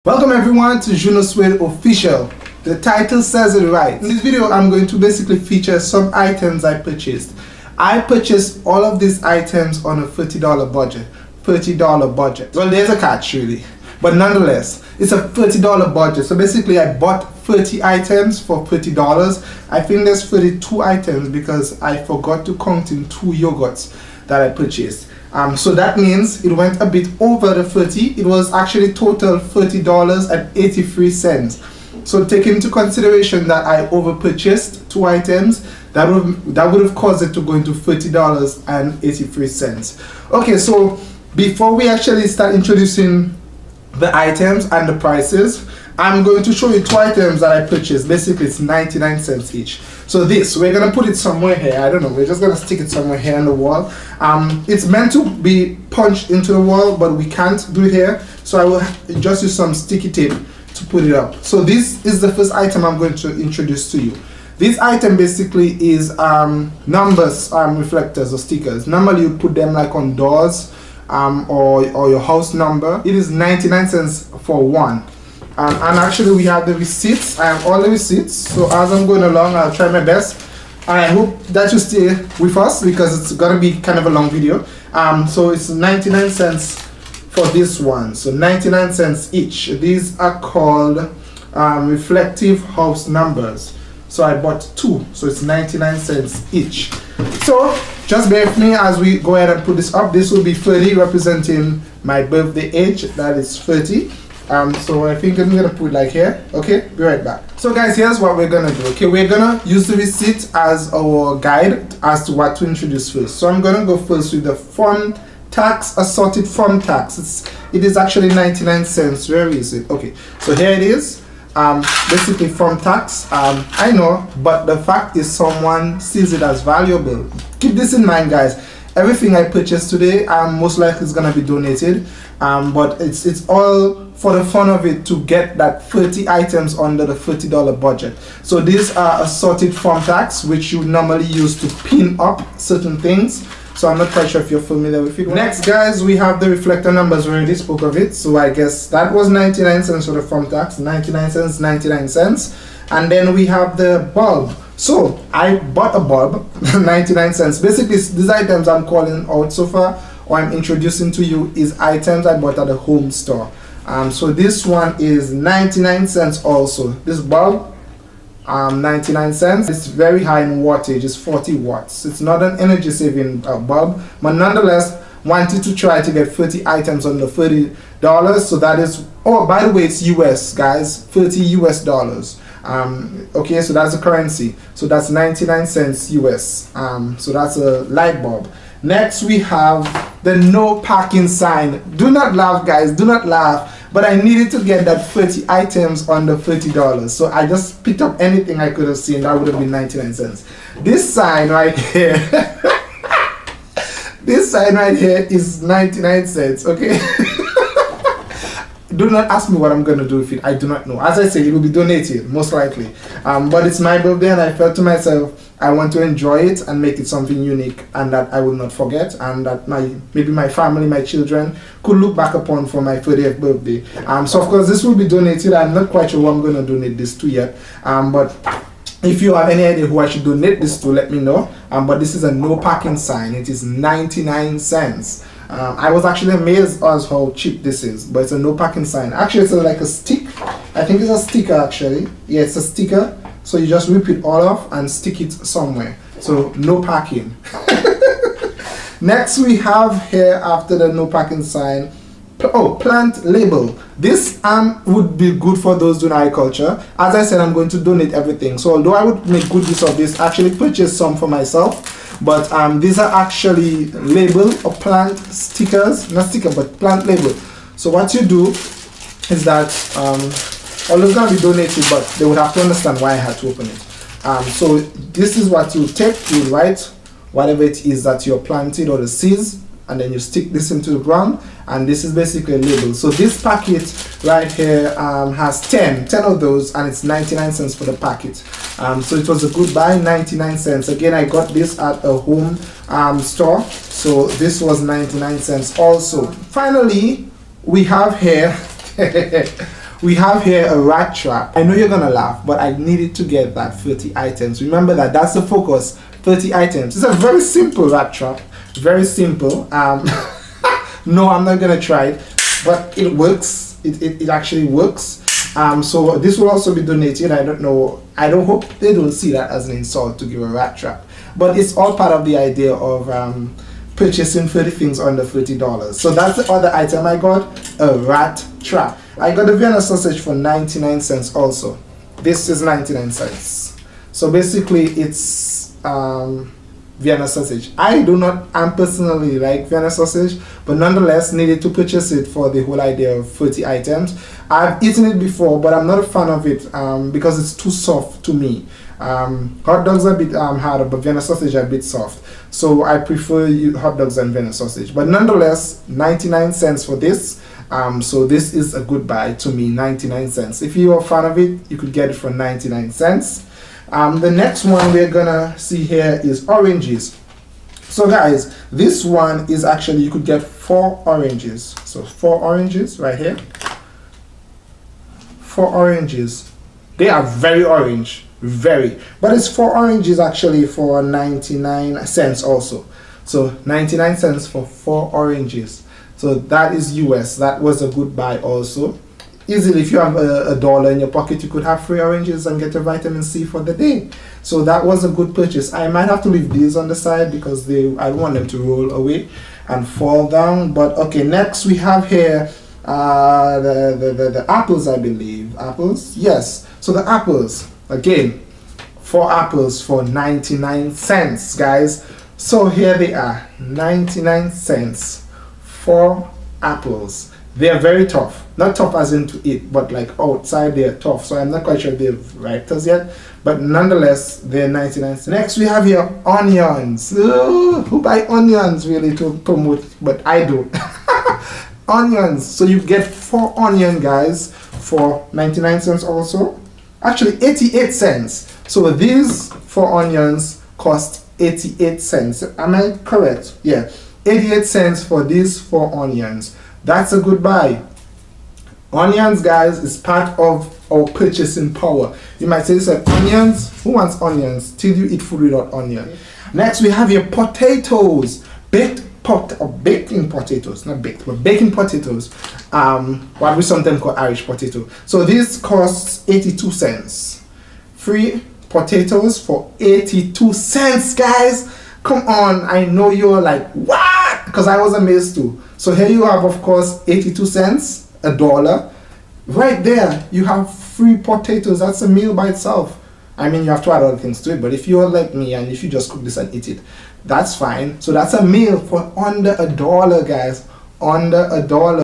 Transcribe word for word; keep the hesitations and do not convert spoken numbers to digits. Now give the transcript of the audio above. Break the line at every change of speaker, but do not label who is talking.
Welcome everyone to Juno Suede Official. The title says it right. In this video I'm going to basically feature some items I purchased. I purchased all of these items on a thirty dollar budget. thirty dollar budget. Well, there's a catch really, but nonetheless it's a thirty dollar budget. So basically I bought thirty items for thirty dollars. I think there's thirty-two items because I forgot to count in two yogurts that I purchased. Um, so that means it went a bit over the thirty. It was actually total thirty dollars and eighty-three cents. So take into consideration that I over purchased two items, that would that would have caused it to go into thirty dollars and eighty-three cents. Okay, so before we actually start introducing the items and the prices, I'm going to show you two items that I purchased. Basically it's ninety-nine cents each. So this, we're gonna put it somewhere here. I don't know, we're just gonna stick it somewhere here on the wall. Um, it's meant to be punched into the wall, but we can't do it here. So I will just use some sticky tape to put it up. So this is the first item I'm going to introduce to you. This item basically is um, numbers um, reflectors or stickers. Normally you put them like on doors um, or, or your house number. It is ninety-nine cents for one. Um, and actually we have the receipts. I have all the receipts, so as I'm going along I'll try my best, and I hope that you stay with us because it's gonna be kind of a long video. Um, so it's ninety-nine cents for this one, so ninety-nine cents each. These are called um, reflective house numbers, so I bought two, so it's ninety-nine cents each. So just bear with me as we go ahead and put this up. This will be thirty, representing my birthday age, that is thirty. Um, so I think I'm gonna put like here. Okay, be right back. So guys, here's what we're gonna do. Okay, we're gonna use the receipt as our guide as to what to introduce first. So I'm gonna go first with the fun tax, assorted fun tax. It's it is actually ninety-nine cents. Where is it? Okay, so here it is. Um, basically fun tax. Um, I know, but the fact is someone sees it as valuable. Keep this in mind, guys. Everything I purchased today, um, most likely is gonna be donated. Um, but it's it's all for the fun of it to get that thirty items under the thirty dollar budget. So these are assorted fun tags which you normally use to pin up certain things. So I'm not quite sure if you're familiar with it. Next guys, we have the reflector numbers. We already spoke of it. So I guess that was ninety-nine cents for the fun tags. ninety-nine cents, ninety-nine cents. And then we have the bulb. So I bought a bulb, ninety-nine cents. Basically these items I'm calling out so far, or I'm introducing to you, is items I bought at the home store. Um, so this one is ninety-nine cents also. This bulb, um, ninety-nine cents. It's very high in wattage, it's forty watts. It's not an energy saving uh, bulb, but nonetheless wanted to try to get thirty items under thirty dollars. So that is, oh by the way, it's U S guys, thirty U S dollars. Um, okay, so that's the currency. So that's ninety-nine cents U S. Um, so that's a light bulb. Next we have the no parking sign. Do not laugh guys, do not laugh, but I needed to get that thirty items under thirty dollars. So I just picked up anything I could have seen. That would have been ninety-nine cents. This sign right here, this sign right here is ninety-nine cents, okay? Do not ask me what I'm gonna do with it. I do not know. As I say, it will be donated, most likely. Um, but it's my birthday and I felt to myself, I want to enjoy it and make it something unique and that I will not forget, and that my maybe my family, my children could look back upon for my thirtieth birthday. Um, so of course this will be donated. I'm not quite sure who I'm gonna donate this to yet. Um, but if you have any idea who I should donate this to, let me know. Um, but this is a no parking sign. It is ninety-nine cents. Um, I was actually amazed as how cheap this is, but it's a no parking sign. Actually, it's a, like a stick. I think it's a sticker actually. Yeah, it's a sticker. So you just rip it all off and stick it somewhere. So no parking. Next we have here, after the no parking sign, oh, plant label. This um would be good for those doing agriculture. As I said, I'm going to donate everything. So although I would make good use of this, actually purchase some for myself. But um, these are actually label or plant stickers, not sticker, but plant label. So what you do is that, um, all it's gonna be donated, but they would have to understand why I had to open it. Um, so this is what you take, you write whatever it is that you're planting or the seeds, and then you stick this into the ground, and this is basically a label. So this packet right here um, has ten of those, and it's ninety-nine cents for the packet. Um, so it was a good buy, ninety-nine cents. Again, I got this at a home um, store, so this was ninety-nine cents also. Finally, we have here We have here a rat trap. I know you're gonna laugh, but I needed to get that thirty items. Remember that that's the focus, thirty items. It's a very simple rat trap, very simple. Um, no, I'm not gonna try it, but it works. It, it, it actually works. Um, so this will also be donated. I don't know, I don't hope they don't see that as an insult to give a rat trap, but it's all part of the idea of um, purchasing thirty things under thirty dollars. So that's the other item I got, a rat trap. I got a Vienna sausage for ninety-nine cents also. This is ninety-nine cents. So basically it's um, Vienna sausage. I do not, I'm personally like Vienna sausage, but nonetheless needed to purchase it for the whole idea of thirty items. I've eaten it before, but I'm not a fan of it um, because it's too soft to me. Um, hot dogs are a bit um, harder, but Vienna sausage are a bit soft. So I prefer hot dogs and Vienna sausage. But nonetheless, ninety-nine cents for this. Um, so this is a good buy to me, ninety-nine cents. If you're a fan of it, you could get it for ninety-nine cents. Um, the next one we're gonna see here is oranges. So guys, this one is actually, you could get four oranges. So four oranges right here. Four oranges. They are very orange, very. But it's four oranges actually for ninety-nine cents also. So ninety-nine cents for four oranges. So that is U S. That was a good buy also. Easily, if you have a, a dollar in your pocket, you could have three oranges and get your vitamin C for the day. So that was a good purchase. I might have to leave these on the side because they, I don't want them to roll away and fall down. But okay, next we have here uh, the, the, the, the apples, I believe. Apples? Yes. So the apples, again, four apples for ninety-nine cents, guys. So here they are, ninety-nine cents. Four apples. They are very tough. Not tough as in to eat, but like outside they are tough. So I'm not quite sure they've ripe us yet. But nonetheless, they're ninety-nine cents. Next we have here onions. Ooh, who buy onions really to promote? But I do. Onions. So you get four onion, guys, for ninety-nine cents also. Actually eighty-eight cents. So these four onions cost eighty-eight cents. Am I correct? Yeah. eighty-eight cents for these four onions. That's a good buy. Onions, guys, is part of our purchasing power. You might say, "Listen, onions, who wants onions? Till you eat food without onion." Next, we have your potatoes. Baked pot or baking potatoes, not baked, but baking potatoes. Um, what we sometimes call Irish potato. So this costs eighty-two cents. Free potatoes for eighty-two cents, guys. Come on, I know you're like, what? Because I was amazed too. So here you have, of course, eighty-two cents, a dollar. Right there, you have free potatoes. That's a meal by itself. I mean, you have to add other things to it, but if you're like me and if you just cook this and eat it, that's fine. So that's a meal for under a dollar, guys. Under a dollar.